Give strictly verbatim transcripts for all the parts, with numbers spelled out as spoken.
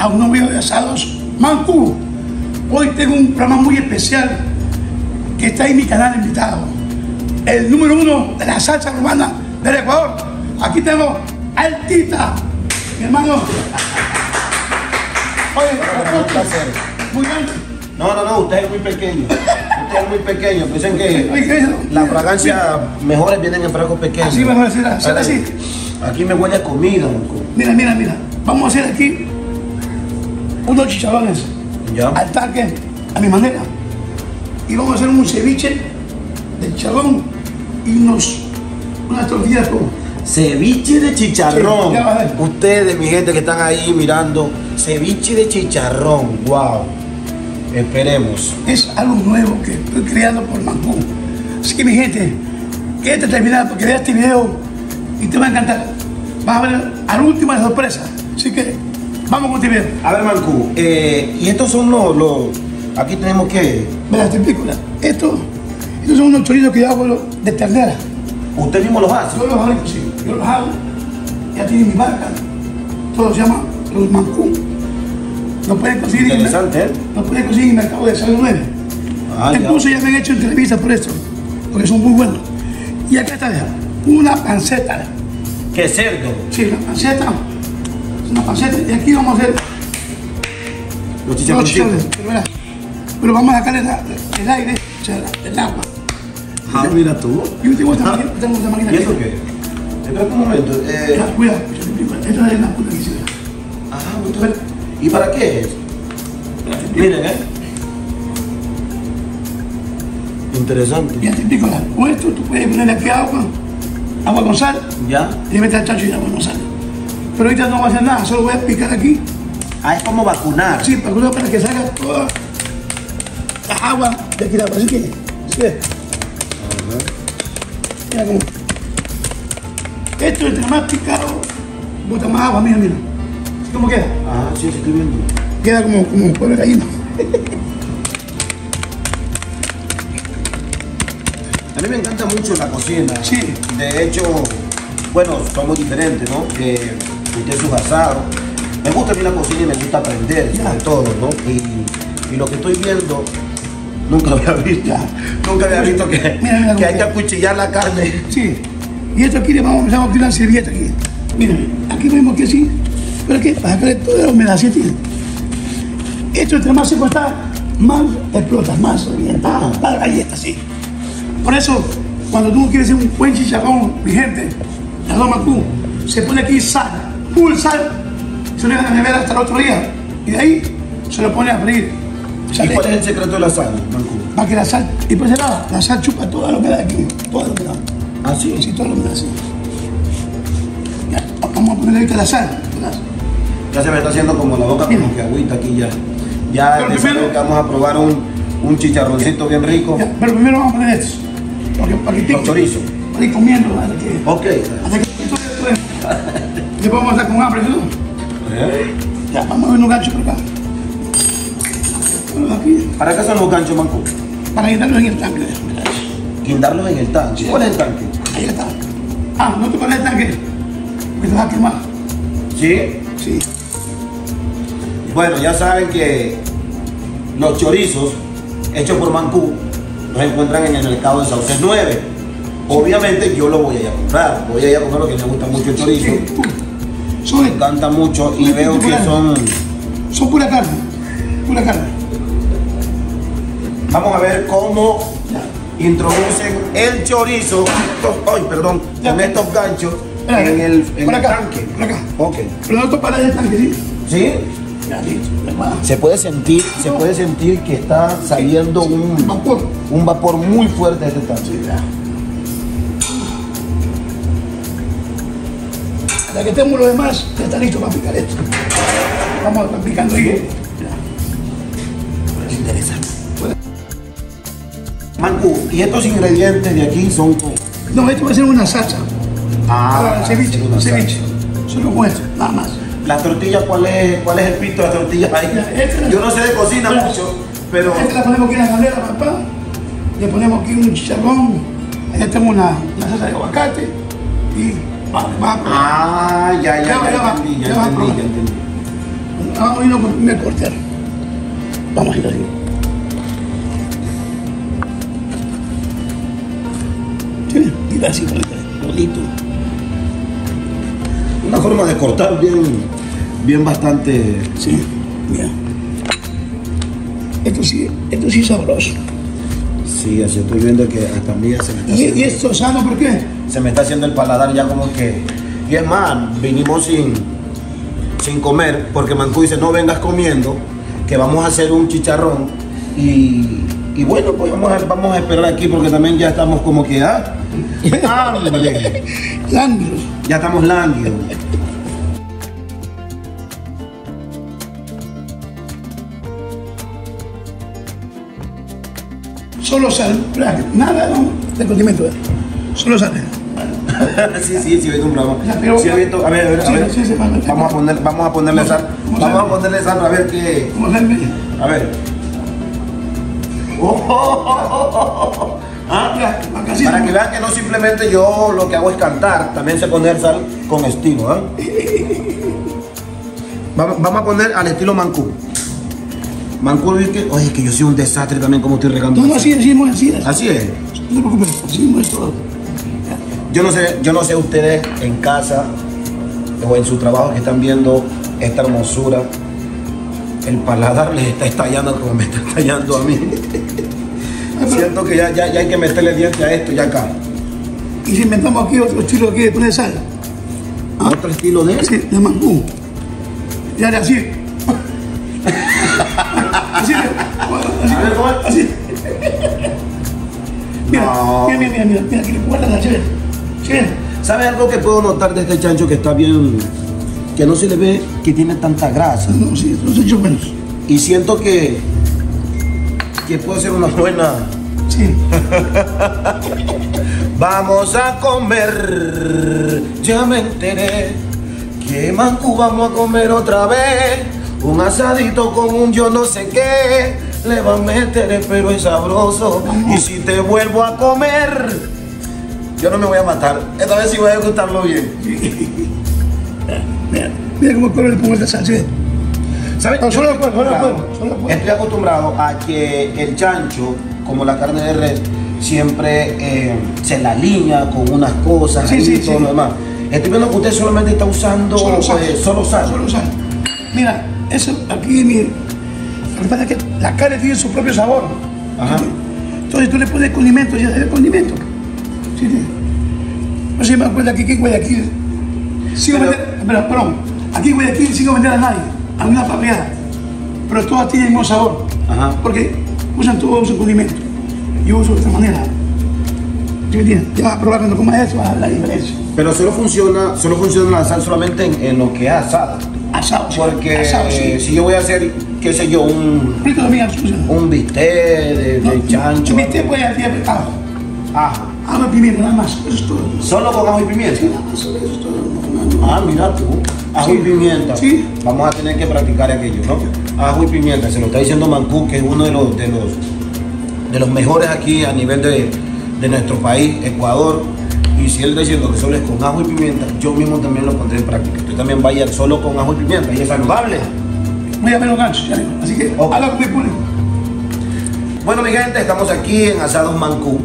a un novio de asados Mancú. Hoy tengo un programa muy especial que está en mi canal invitado. El número uno de la salsa urbana del Ecuador. Aquí tengo al Tita, mi hermano. Oye, un placer. Muy grande. No, no, no, usted es muy pequeño. Usted es muy pequeño. Dicen que la fragancia mejores vienen en frascos pequeños. Así vamos a hacer, hacer así. Aquí me huele a comida, Manco. Mira, mira, mira. Vamos a hacer aquí unos chicharrones Ya. al tanque, a mi manera. Y vamos a hacer un ceviche de chicharrón y unos, unas tortillas con... Ceviche de chicharrón. Sí, ya va a ver. Ustedes, mi gente que están ahí mirando, ceviche de chicharrón. Wow. Esperemos. Es algo nuevo que estoy creando por Mancú. Así que mi gente, quédate terminado porque veas este video y te va a encantar. Vas a ver a la última sorpresa. Así que vamos con este video. A ver, Mancú, eh, y estos son los, los... Aquí tenemos que... Mira, te explico. Esto, estos son unos chorizos que yo hago de ternera. ¿Usted mismo los hace? Yo los hago, sí. Yo los hago. Ya tienen mi marca. Todo se llama los Mancú. No pueden conseguir, Interesante, ¿eh? no pueden conseguir en el mercado de Salud nueve. Ah, Incluso ya. ya me han hecho entrevistas por esto, porque son muy buenos. Y acá está ya, una panceta. ¿Qué cerdo? Sí, la panceta. Es una panceta. Y aquí vamos a hacer Los los chicharroncitos. chicharrones. Pero, verás, pero vamos a sacar el, el aire, o sea, el agua. Ah, mira tú. Yo tengo esta máquina, tengo esta máquina ¿Y aquí. eso qué? Espera un momento. Eh... Ya, cuidado, yo te explico. Esta es la puta que hicieron. Ah, entonces, ¿y para qué es? Miren, ¿eh? Interesante. Ya te explico. Con esto tú puedes ponerle aquí agua, agua con sal, ¿Ya? y le metes al chancho y agua con sal. Pero ahorita no voy a hacer nada, solo voy a picar aquí. Ah, es como vacunar. Sí, para, para que salga toda la agua de aquí de agua. Así que, ¿sí ves? Mira cómo. Esto entre más picado, bota más agua, mira, mira. ¿Sí cómo queda? Ah, sí, sí, estoy viendo. Queda como, como un pueblo de gallina. A mí me encanta mucho la cocina. Sí. De hecho, bueno, somos diferentes, ¿no? Que usted es su asado. Me gusta a mí la cocina y me gusta aprender, Ya. sobre todo, ¿no? Y, y lo que estoy viendo, nunca lo había visto. Ya. Nunca había visto que, Mira, mira que cómo hay que queda. acuchillar la carne. Sí. Y esto aquí le vamos a empezar a tirar servilleta aquí. Miren, aquí vemos que sí. Pero aquí, para sacarle toda la humedad, ¿sí tiene? Esto entre más seco está, más explota, más revienta, más galleta, sí. Por eso, cuando tú quieres hacer un buen chicharrón, mi gente, la Doma Mancú, se pone aquí sal, full sal, se lo deja en la nevera hasta el otro día. Y de ahí se lo pone a freír. O sea, ¿Y cuál es el secreto de la sal, Manco? para que la sal, y pues nada, la sal chupa toda la humedad aquí, toda la humedad. Ah, sí. Sí, toda la humedad, sí. Ya, vamos a poner ahorita la sal, ¿verdad? Ya se me está haciendo como la boca, como que agüita aquí ya. Ya Pero de primero- seguro que vamos a probar un, un chicharroncito bien rico. Ya, pero primero vamos a poner estos. Porque para que Los chorizos. Para ir comiendo hasta que. Ok. Hasta que esto después. Después vamos a estar con hambre, ¿no? ¿Eh? Ya, vamos a ver un gancho por acá. Bueno, aquí, ¿Para qué son los ganchos, Manco? para quitarlos en el tanque. Guindarlos en el tanque. ¿Cuál es el tanque? Ahí está. Ah, no te pones el tanque. Porque te vas a quemar. Sí. Sí. Bueno, ya saben que los chorizos hechos por Mancú los encuentran en el mercado de Sauces nueve. Obviamente yo lo voy a ir a comprar. Voy a ir a comprar porque me gusta mucho el chorizo. Sí, puro. Son, Me encanta mucho y veo que son... son pura carne. Pura carne. Vamos a ver cómo Ya. introducen el chorizo, estos, ay, perdón, Ya. con estos ganchos Espera, en el, en por el acá, tanque. por acá. Ok. Pero no topa el tanque, ¿sí? ¿Sí? Ya, listo. Ya va. Se puede sentir, se puede sentir que está saliendo un, Vapor. un vapor muy fuerte de este tanque. Sí, ya. Hasta que estemos lo demás, ya está listo para picar esto. Vamos a estar picando ahí. Ya. Interesante. Mancu, y estos ingredientes de aquí son como... No, esto va a ser una salsa. Ah, Para el ceviche, una ceviche. salsa. Solo con esto, nada más. Las tortillas, ¿cuál es, cuál es el pito de las tortillas ahí? Ya, esta- Yo no sé de cocina Mira, mucho, pero... Esta la ponemos aquí en la caldera, papá. Le ponemos aquí un chicharrón. Allá tengo una, una salsa de aguacate. Y va, va. Ah, ya, ya, Ya ya, va, ya va, entendí, ya ya va, entendí, ya va. ya entendí. Ah, hoy no me cortar. Vamos a ir así. Sí, mira así, bonito. Una forma de cortar bien, bien bastante. Sí, mira. Esto sí, esto sí es sabroso. Sí, así estoy viendo que hasta a mí ya se me está ¿Y, haciendo. ¿Y esto sano por qué? Se me está haciendo el paladar ya como que. Y es más, vinimos sin, sin comer, porque Mancú dice, no vengas comiendo, que vamos a hacer un chicharrón. Y, y bueno, pues vamos a, vamos a esperar aquí, porque también ya estamos como que, ah, hambre. Lánguidos. Ya estamos lánguidos. Solo sal, nada no, de condimento, solo sal. Sí, sí, sí, he visto un programa. Ya, pero- Sí, he visto, a ver, a ver, a Sí, ver. sí, sí, vamos, Vamos a poner, vamos a ponerle Vamos, sal. vamos Vamos a- a ponerle sal a ver qué. ¿Cómo sal? A ver. Oh, oh, oh, oh, oh. Ah, Mira, acá sí. para que vean que no simplemente yo lo que hago es cantar, también sé poner sal con estilo, ¿eh? Vamos, vamos a poner al estilo Mancú. Mancú, es que, oye, que yo soy un desastre también como estoy regando. No, no, así decimos, así. Así es. No te preocupes, así es todo. Yo no sé, yo no sé ustedes en casa o en su trabajo que están viendo esta hermosura. El paladar les está estallando como me está estallando a mí. Siento que ya, ya, ya hay que meterle dientes a esto, ya acá. Y si inventamos aquí otro estilo aquí de poner sal. ¿Ah? Otro estilo de Así, de Mancú. Ya de así. Así, de- así, A ver, ¿cómo es? así. Mira, No. mira, mira, mira, mira, que le guardas la chévere. Chévere. ¿Sabes algo que puedo notar de este chancho que está bien, que no se le ve que tiene tanta grasa? No, sí, los hechos buenos. Y siento que, que puede ser una buena. Sí. Vamos a comer, ya me enteré que Mancú vamos a comer otra vez. Un asadito con un yo no sé qué, le va a meter pero es sabroso. Y si te vuelvo a comer, yo no me voy a matar, esta vez sí voy a gustarlo bien. Mira, mira cómo corre le pongo esta sal, ¿sí? ¿Sabes? No, Yo solo estoy puedo, solo acostumbrado- puedo, solo puedo. Estoy acostumbrado a que el chancho, como la carne de res, siempre eh, se la alinea con unas cosas Sí, y sí, todo sí. lo demás. Estoy viendo que usted solamente está usando Solo sal. eh, solo sal. Solo sal. Mira, eso aquí, mire. Lo que pasa es que la carne tiene su propio sabor. Ajá. Entonces tú le pones condimento, ya es condimento. ¿Sí? Sí. No se me acuerda que aquí en Guayaquil, sin Pero- vender, pero, perdón, aquí en Guayaquil sin vender a nadie, a una papeada. Pero todas tienen el mismo sabor. Ajá. Porque usan todos su condimento. Yo uso de otra manera. ¿Sí me entiendes? Ya vas a probar cuando comas eso, vas a ver la diferencia. Pero solo funciona, solo funciona la sal solamente en, en lo que es asada. Asado, sí. Porque Asado, sí. eh, si yo voy a hacer, qué sé yo, un, Frito también funciona. un bistec de, de chancho. Mi té puede hacer ajo. Ajo. Ajo y pimienta, nada más. Eso es todo. Solo con ajo y pimienta. Sí, nada más, eso es todo. No, no, no. Ah, mira tú. Ajo y Sí. pimienta. Sí. Vamos a tener que practicar aquello, ¿no? Ajo y pimienta. Se lo está diciendo Mancú, que es uno de los, de los, de los mejores aquí a nivel de, de nuestro país, Ecuador. Y si él está diciendo que solo es con ajo y pimienta, yo mismo también lo pondré en práctica. Usted también vaya solo con ajo y pimienta y es saludable. Voy a ver los ganchos, ya digo. Así que, Ok. habla con mi público. Bueno, mi gente, estamos aquí en Asados Mancú.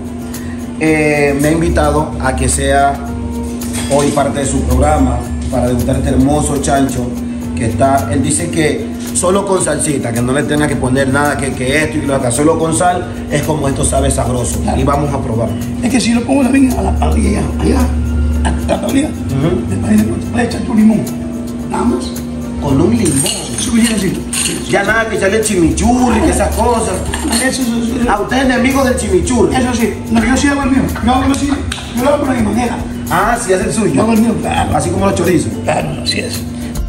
Eh, me ha invitado a que sea hoy parte de su programa para degustar este hermoso chancho que está. Él dice que solo con salsita, que no le tenga que poner nada, que, que esto y lo acá, solo con sal es como esto sabe sabroso. Claro. Y vamos a probar. Es que si lo pongo también a la parrilla, allá, allá, a la parrilla, Ujú. después le puedes echar tu limón. Nada más. Con un limón. Suficiente así. Ya nada que echarle chimichurri, que esas cosas. Eso, eso, eso, A usted es enemigo del chimichurri. eso sí. No, yo sí hago el mío. Yo hago así. Yo lo hago por mi manera. Ah, sí, es el Yo suyo. hago el mío, claro. Así como los chorizos. Claro, así es.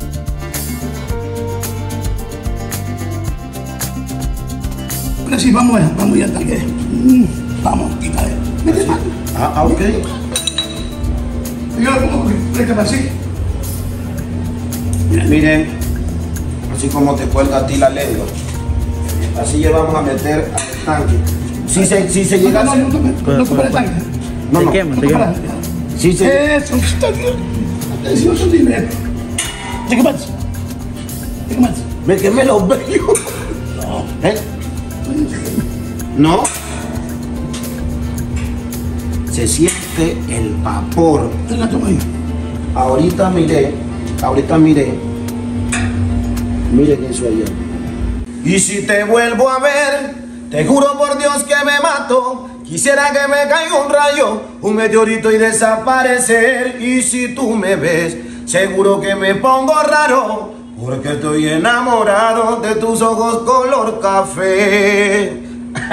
Ahora sí, vamos, a- vamos ya hasta que. Mm, vamos, quita. Mete mano. Ah, ah, ok. Yo lo pongo porque así. Miren, así como te cuelga a ti la lengua. Así llevamos a meter al tanque. Si se, si se llega a No, no, hacer- no, no, no, no, para el tanque. No, Te no. quema, No, te no, quema. para. Si se, Eso, está bien. Atención, son dinero. ¿De qué pasa? ¿Te quemaste? Me quemé los vellos. No. ¿Eh? ¿No? Se siente el vapor. Te la tomo ahí. Ahorita miré, ahorita miré. Miren eso allá. Y si te vuelvo a ver, te juro por Dios que me mato. Quisiera que me caiga un rayo, un meteorito y desaparecer. Y si tú me ves, seguro que me pongo raro, porque estoy enamorado de tus ojos color café.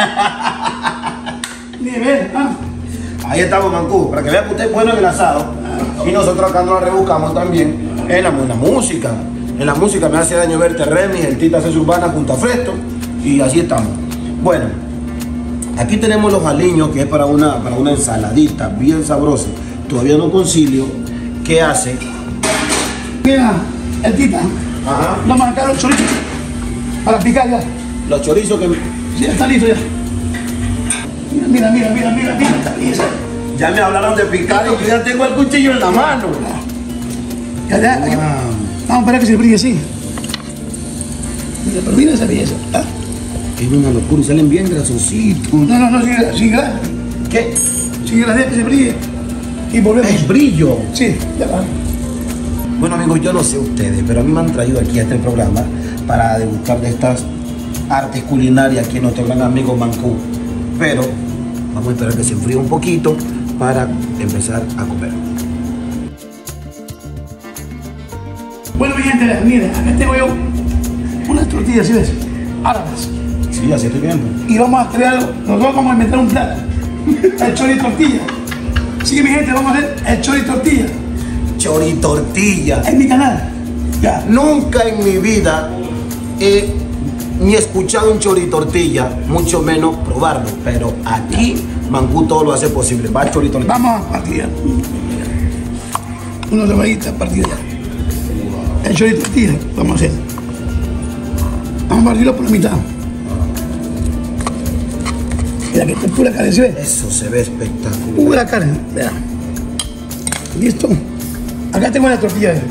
Ni ver, ah. Ahí estamos, Mancú, para que vean que usted es bueno en el asado. Y nosotros acá nos rebuscamos también en la, en la música. En la música me hace daño verte Remis, el Tita César Urbana junto a Fresto. Y así estamos. Bueno, aquí tenemos los aliños, que es para una, para una ensaladita bien sabrosa. Todavía no concilio. ¿Qué hace? Mira, el Tita. Ajá. Vamos a sacar los chorizos para picar ya. Los chorizos que... Sí, está listo ya. Mira, mira, mira, mira, mira, está listo. Ya me hablaron de picar y yo ya tengo el cuchillo en la mano. Ya, ya, Wow. vamos a esperar que se brille así. Mira, pero mira esa belleza. ¿Ah? Es una locura y salen bien grasositos. No, no, no, sin grasa, sin grasa. ¿Qué? Sin grasa, que se brille. Y volvemos. Es brillo. Sí, ya va. Bueno, amigos, yo no sé ustedes, pero a mí me han traído aquí a este programa para degustar de estas artes culinarias que nuestro gran amigo Mancú. Pero vamos a esperar que se enfríe un poquito para empezar a comer. Bueno, mi gente, mira, acá tengo yo unas tortillas, ¿sí ves? Árabes. Sí, así estoy viendo. Y vamos a crear, los dos vamos a inventar un plato. El chori tortilla. Así que mi gente, vamos a hacer el chori tortilla. Chori tortilla. En mi canal. Ya. Nunca en mi vida he ni escuchado un chori tortilla, mucho menos probarlo. Pero aquí Mancú todo lo hace posible. Va chori tortilla. Vamos a partir ya. Una rebadita partida ya. El chori tortilla, vamos a hacer. Vamos a partirlo por la mitad. Mira que esto es pura carne, ¿sí ves? Eso se ve espectacular. Pura carne, vea. ¿Listo? Acá tengo la tortilla. Ya.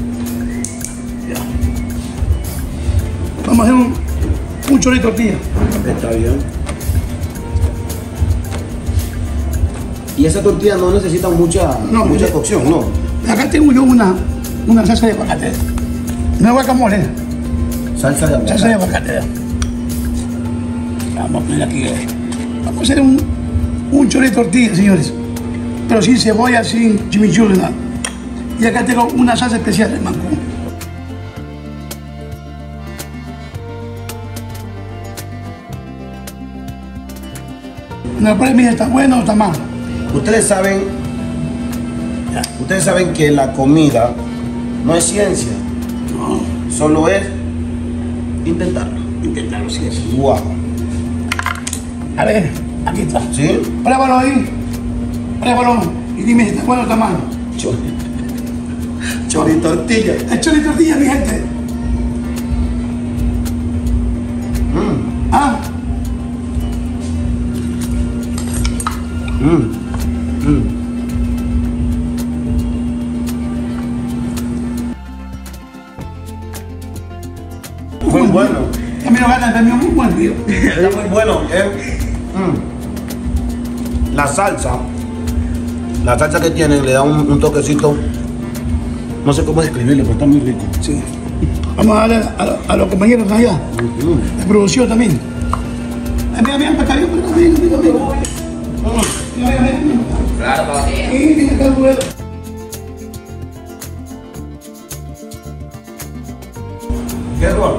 Vamos a hacer un, un chori tortilla. Está bien. Y esa tortilla no necesita mucha, No, mucha mire. cocción, ¿no? Acá tengo yo una, una salsa de aguacate. No es guacamole, Salsa de salsa de aguacate. aguacate. Vamos a poner aquí. eh. Vamos a hacer un, un chori tortilla, señores. Pero sin cebolla, sin chimichurri, nada. Y acá tengo una salsa especial de Mancú. No, para mí está bueno o está mal. Ustedes saben, Ya. ustedes saben que la comida no es ciencia, No, solo es intentarlo. intentarlo si es. Wow. A ver, aquí está. ¿Sí? Pruébalo ahí. Pruébalo. Y dime si está bueno o está mal. Chori, chori tortilla. El chori tortilla, mi gente. Mm, Ah, mm, mm. Muy bueno. también lo gana el premio muy bueno, tío. Está muy bueno. eh. Mm. La salsa, la salsa que tiene le da un, un toquecito, no sé cómo describirlo, pero está muy rico. Sí. Vamos a darle a, a, a los compañeros allá, Mm. de producción también. Ay, mira, mira, pescadillo, mira, mira, mira, mira. Mira, mira, mira, mira. Claro, papá. Y mira acá el huevo. ¿Qué error?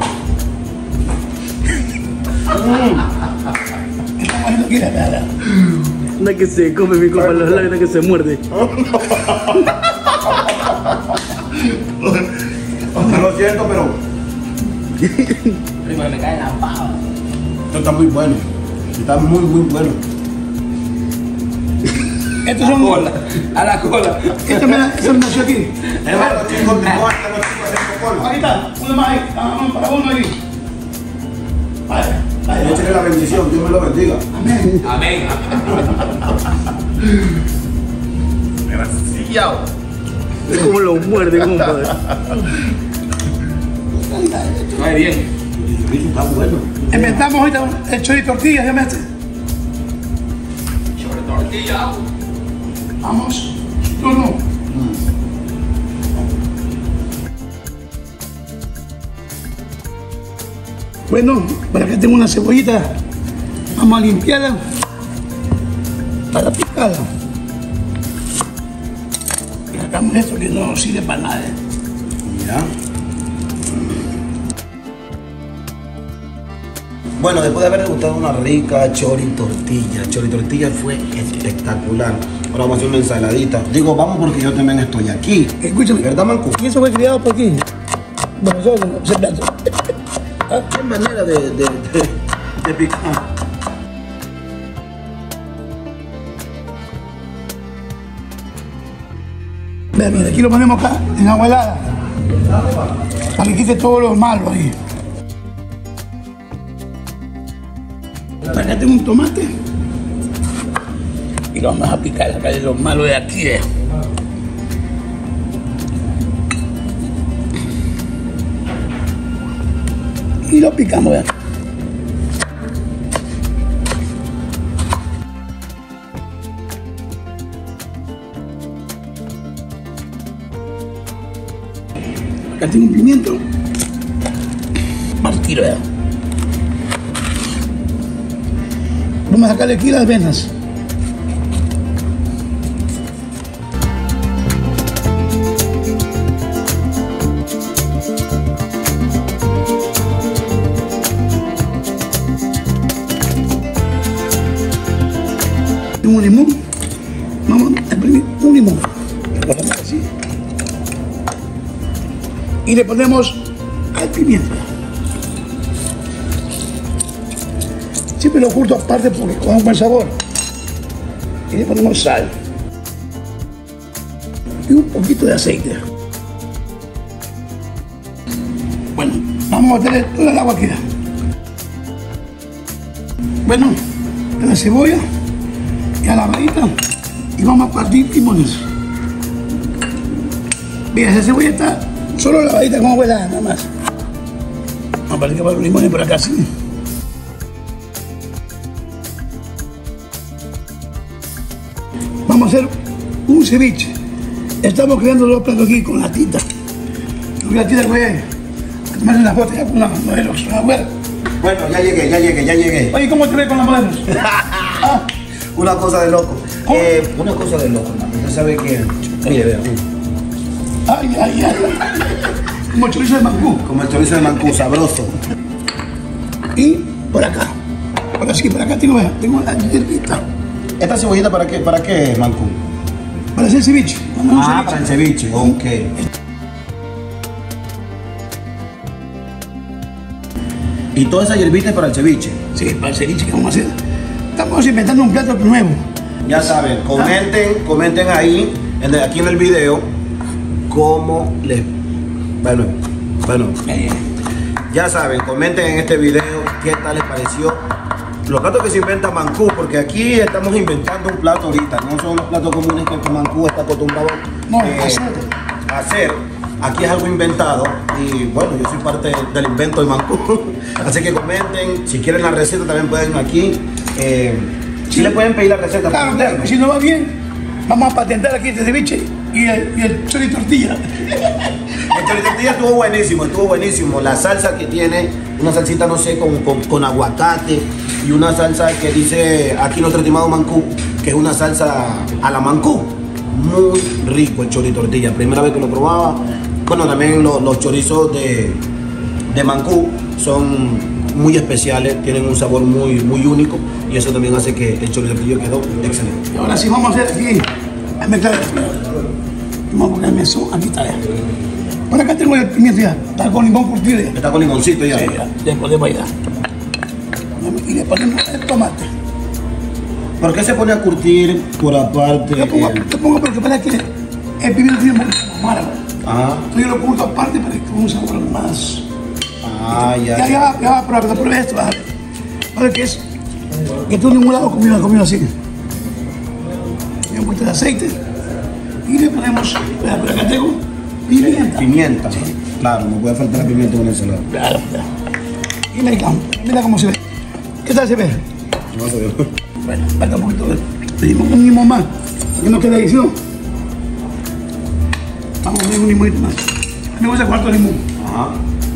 Estamos haciendo aquí la cara. No es que se come mi compa los labios, no es que se muerde. Lo siento, pero Primero me cae la pava. esto está muy bueno. Está muy, muy bueno. Estos son. Cola, a la cola. Esta me la, esa me nació aquí. Hermano, chicos, te voy a hacer los chicos de Coca-Cola. Aquí está, uno más ahí. Vamos para uno ahí. Vaya, vaya. Échale la bendición, Dios me lo bendiga. Amén. Amén. Gracias. Es como lo muerde, compadre. Ahí está. Cae bien. El chorizo está bueno. Inventamos ahorita el chorizo tortilla, ¿ya ves? Sobre tortilla. Vamos. No, no. Bueno, por acá tengo una cebollita. Vamos a limpiarla para picarla. Y sacamos esto que no sirve para nada. Ya. Bueno, después de haber degustado una rica chori tortilla, chori tortilla fue espectacular. Ahora vamos a hacer una ensaladita. Digo, vamos porque yo también estoy aquí. Escúchame, ¿Verdad, Mancu? ¿y eso fue criado por quién? Bueno, nosotros, ese plato. Ah, qué manera de, de, de, de picar. Mira, mira, aquí lo ponemos acá, en agua helada. Para que quite todo lo malo ahí. Acá tengo un tomate. Y lo vamos a picar, acá de lo malo de aquí. Eh. Y lo picamos, vean. Acá tengo un pimiento. Partido, vean. Vamos a sacarle aquí las venas. Un limón, vamos a exprimir un limón, lo ponemos así y le ponemos al pimiento. Siempre lo oculto aparte porque coja un buen sabor. Y le ponemos sal y un poquito de aceite. Bueno, vamos a meterle toda el agua que da. Bueno, la cebolla a la varita y vamos a partir limones. Mira, esa cebolla está solo la varita como huela, nada más. Vamos a partir los limones por acá, así. Vamos a hacer un ceviche. Estamos creando dos platos aquí con la tita. La tita que voy a tomarle una foto ya con una modelos. Bueno, ya llegué, ya llegué, ya llegué. Oye, ¿cómo te ves con las modelos? Ah. Una cosa de loco. Eh, una cosa de loco, hermano. Usted sabe que. Mire, vea. Ay, ay, ay. Como el chorizo de Mancú. Como el chorizo de Mancú, sabroso. Y por acá. Ahora sí, por acá tengo, tengo la hierbita. ¿Esta cebollita para qué, para qué es, Mancú? Para hacer ceviche. Ah, ceviche. Para el ceviche, ok. ¿Y toda esa hierbita es para el ceviche? Sí, para el ceviche que vamos a hacer. Estamos inventando un plato nuevo. Ya saben, comenten, comenten ahí, en el, aquí en el video, cómo les... Bueno, bueno, ya saben, comenten en este video qué tal les pareció los platos que se inventa Mancú, porque aquí estamos inventando un plato ahorita, no son los platos comunes que Mancú está acostumbrado no, eh, a hacer. Aquí es algo inventado y bueno, yo soy parte del invento de Mancú. Así que comenten, si quieren la receta también pueden aquí. Eh, si le pueden pedir la receta. Claro, claro, si no va bien, vamos a patentar aquí este ceviche y el, y el chori tortilla. El chori tortilla estuvo buenísimo, estuvo buenísimo. La salsa que tiene, una salsita no sé, con, con, con aguacate y una salsa que dice aquí nuestro estimado Mancú, que es una salsa a la Mancú. Muy rico el chori tortilla, primera vez que lo probaba. Bueno, también los, los chorizos de, de Mancú son muy especiales, tienen un sabor muy, muy único y eso también hace que el chori tortilla quedó excelente. Y ahora sí vamos a hacer aquí, a mezclar. Vamos a poner el mesón, aquí está ya. Por acá tengo el pimiento ya, está con limón curtido ya. Está con limoncito ya. Sí, ya, le ponemos ya. Y le ponemos el tomate. ¿Por qué se pone a curtir por aparte? Te pongo, el... te pongo porque para que el pimiento tiene mucho amargo. Ah. Entonces yo lo curto aparte para que tenga un sabor más. Ah, ya. Ya, ya va, ya va a probar, prueba esto, ¿vale? A ver qué es. Que tú en ningún lado comido, comido así. Y un poquito de aceite. Y le ponemos, por acá tengo pimienta. Pimienta. Sí. Claro, no puede faltar la pimienta en el salado. Claro, claro. Y mira, mira cómo se ve. ¿Qué tal se ve? No se ve. Bueno, falta un poquito. Pedimos un limón más, que no quede adición. Vamos a poner un limonito más. Me voy a cuarto limón. Ajá.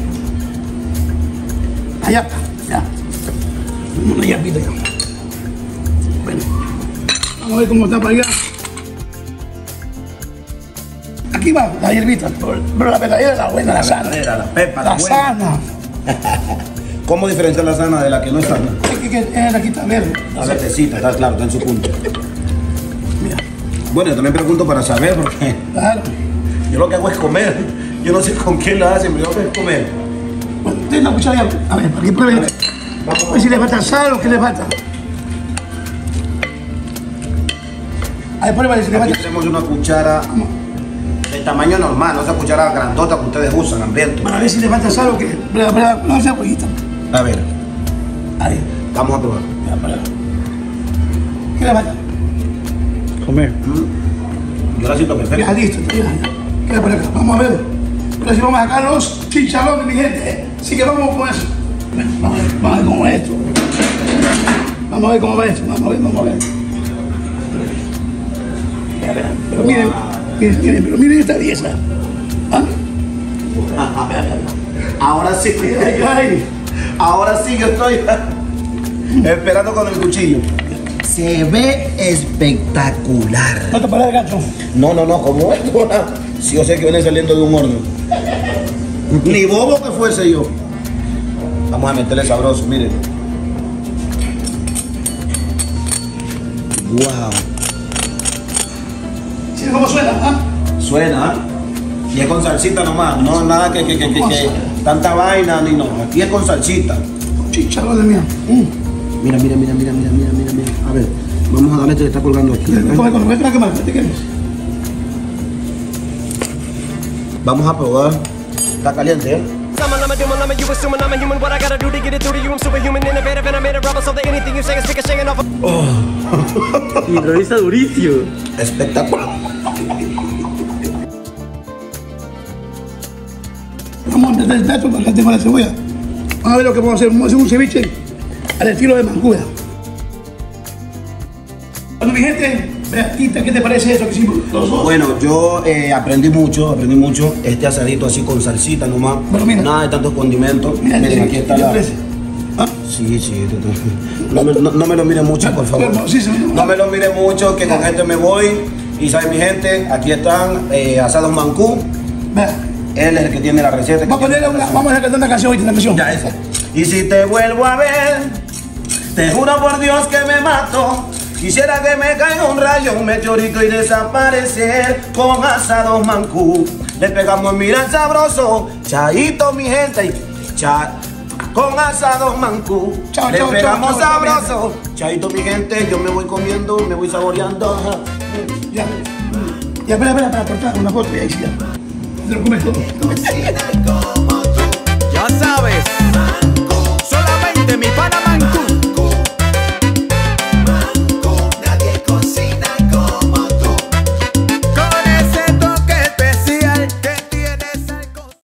Allá está, ya. Una yapita ya. Bueno, vamos a ver cómo está para allá. Aquí va la hierbita, pero la verdadera es la buena, la sana. La, la pepa, la, La buena. sana. ¿Cómo diferenciar la sana de la que no es sana? Es que es aquí está verde. La verdecita, está claro, está en su punto. Mira, Bueno, yo también pregunto para saber, porque claro. yo lo que hago es comer. Yo no sé con quién la hacen, pero yo lo que hago es comer. Bueno, tiene una cuchara ya. A ver, para que prueben. A ver si le falta sal o qué le falta. A ver, pruébale si le Aquí falta. tenemos una cuchara de tamaño normal, no esa cuchara grandota que ustedes usan, hambriento. Para ver si le falta sal o qué. Prueba, prueba, no sea poquita. A ver, Ahí. vamos a probar. Ya, para. ¿Qué le falta? Comer. Yo la siento Ya, perfecta. listo, ya, ya. Queda por acá. Vamos a ver. Ahora sí vamos a sacar los chicharrones, mi gente. Así que vamos con eso. Bueno, vamos a ver, vamos a ver cómo va esto. Vamos a ver cómo va esto. Vamos a ver, vamos a ver. Ya, ya. Pero miren, miren, miren, pero miren esta belleza. ¿Ah? Ahora sí, Ay, ay. ahora sí yo estoy esperando con el cuchillo. Se ve espectacular. ¿No te parece el gancho? No, no, no, como esto, si yo sé que viene saliendo de un horno. Ni bobo que fuese yo. Vamos a meterle sabroso, miren. Wow. ¿Sí cómo suena? ¿Ah? Suena, ¿eh? Y es con salsita nomás, no nada que, que, que, que, que tanta vaina ni no. Aquí es con salsita. Chicharrones, mira. Mm. Mira, mira, mira, mira, mira, mira, mira, mira. A ver, vamos a darle este que está colgando aquí. ¿Eh? Come, come, vete a quemar, ¿qué quieres? Vamos a probar. Está caliente, ¿eh? I'm a doing, I'm a you assuming I'm a human. What I gotta do to get it through to you? I'm superhuman, innovative, and I made a rubber so that anything you say is ricocheting off. Improvisa durísimo. Espectacular. Vamos a meter esto para que tenga la cebolla. Vamos a ver lo que vamos a hacer. Vamos a hacer un ceviche al estilo de Mancuda. Bueno, mi gente, Beatita, ¿qué te parece eso que hicimos los dos? Bueno, yo eh, aprendí mucho, aprendí mucho. Este asadito así con salsita nomás. Bueno, mira. Nada de tantos condimentos. Mira, Miren, sí, aquí está ¿qué te la... parece? ¿Ah? Sí, sí. No me, no, no me lo mire mucho, por favor. Bueno, sí, sí, sí. No me lo mire mucho, que con este me voy. Y saben, mi gente, aquí están eh, asados Mancú. Vea, Él es el que tiene la receta. vamos a ponerle una, vamos a cantar una canción ahorita, una canción. Ya, esa. Y si te vuelvo a ver, te juro por Dios que me mato. Quisiera que me caiga un rayo, un meteorito y desaparecer. Con asados Mancú le pegamos, mira sabroso. Chaito, mi gente. y Cha con asados Mancú Chao, le chao, pegamos chao, chao, sabroso. Chaito, mi gente. Yo me voy comiendo, me voy saboreando. Ajá. Ya, ya, espera, espera, para cortar una foto y ahí sí ya. Te lo comes todo.